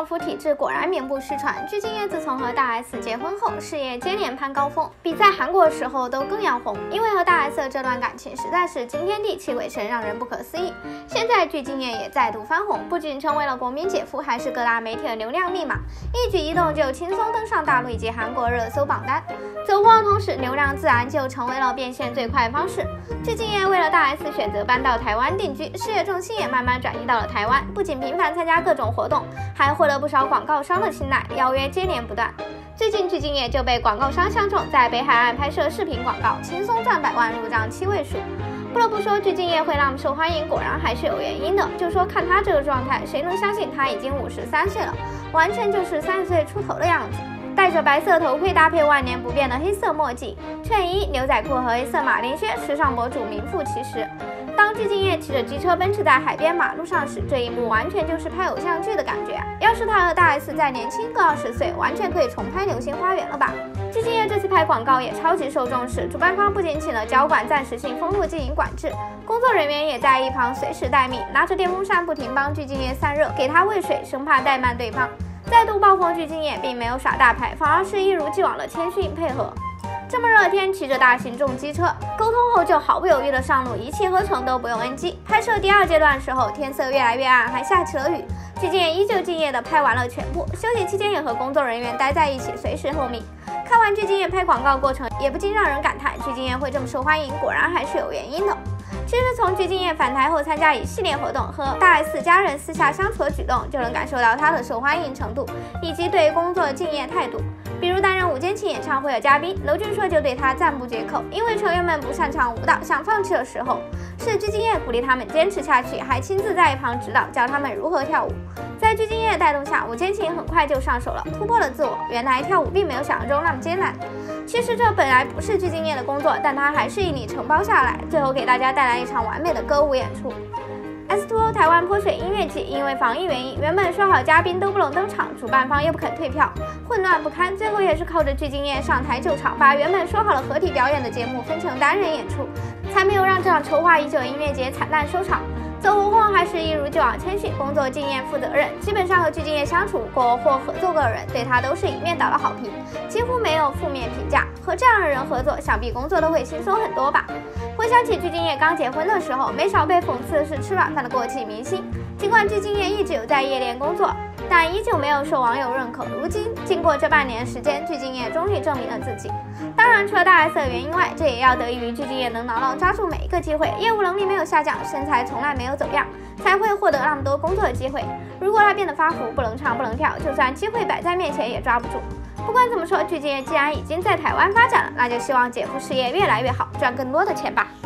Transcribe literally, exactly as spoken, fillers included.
夫体质果然名不虚传。具俊晔自从和大 S 结婚后，事业接连攀高峰，比在韩国时候都更要红。因为和大 S 的这段感情实在是惊天地泣鬼神，让人不可思议。现在具俊晔也再度翻红，不仅成为了国民姐夫，还是各大媒体的流量密码，一举一动就轻松登上大陆以及韩国热搜榜单。走红的同时，流量自然就成为了变现最快的方式。具俊晔为了大 S 选择搬到台湾定居，事业重心也慢慢转移到了台湾，不仅频繁参加各种活动，还获得不少广告商的青睐，邀约接连不断。最近具俊晔就被广告商相中，在北海岸拍摄视频广告，轻松赚百万，入账七位数。不得不说，具俊晔会那么受欢迎，果然还是有原因的。就说看他这个状态，谁能相信他已经五十三岁了，完全就是三十岁出头的样子。戴着白色头盔，搭配万年不变的黑色墨镜、衬衣、牛仔裤和黑色马丁靴，时尚博主名副其实。当具俊晔骑着机车奔驰在海边马路上时，这一幕完全就是拍偶像剧的感觉。要是他和大 S 再年轻个二十岁，完全可以重拍《流星花园》了吧？具俊晔这次拍广告也超级受重视，主办方不仅请了交管暂时性封路进行管制，工作人员也在一旁随时待命，拿着电风扇不停帮具俊晔散热，给他喂水，生怕怠慢对方。再度爆红具俊晔并没有耍大牌，反而是一如既往的谦逊配合。这么热天骑着大型重机车，沟通后就毫不犹豫的上路，一气呵成都不用 N G。拍摄第二阶段的时候，天色越来越暗，还下起了雨，具俊晔依旧敬业的拍完了全部。休息期间也和工作人员待在一起，随时候命。看完具俊晔拍广告过程，也不禁让人感叹，具俊晔会这么受欢迎，果然还是有原因的。其实从具俊晔返台后参加一系列活动，和大 S 家人私下相处的举动，就能感受到他的受欢迎程度以及对工作的敬业态度。比如担任五间情演唱会的嘉宾，娄俊硕就对他赞不绝口，因为成员们不擅长舞蹈，想放弃的时候，是具俊晔鼓励他们坚持下去，还亲自在一旁指导，教他们如何跳舞。在具俊晔的带动下，五间情很快就上手了，突破了自我。原来跳舞并没有想象中那么艰难。其实这本来不是具俊晔的工作，但他还是一力承包下来，最后给大家带来一场完美的歌舞演出。S 二 O 台湾泼水音乐季因为防疫原因，原本说好嘉宾都不能登场，主办方又不肯退票，混乱不堪。最后也是靠着具俊晔上台救场，把原本说好了合体表演的节目分成单人演出，才没有让这场筹划已久的音乐节惨淡收场。走红后还是一如既往谦逊，工作经验负责任，基本上和具俊晔相处过或合作过的人，对他都是一面倒的好评，几乎没有负面评价。和这样的人合作，想必工作都会轻松很多吧。回想起具俊晔刚结婚的时候，没少被讽刺的是吃软饭的过气明星。尽管具俊晔一直有在夜店工作，但依旧没有受网友认可。如今经过这半年时间，具俊晔终于证明了自己。当然，除了大 S 的原因外，这也要得益于具俊晔能牢牢抓住每一个机会，业务能力没有下降，身材从来没有走样，才会获得那么多工作的机会。如果他变得发福，不能唱不能跳，就算机会摆在面前也抓不住。不管怎么说，具俊晔既然已经在台湾发展了，那就希望姐夫事业越来越好，赚更多的钱吧。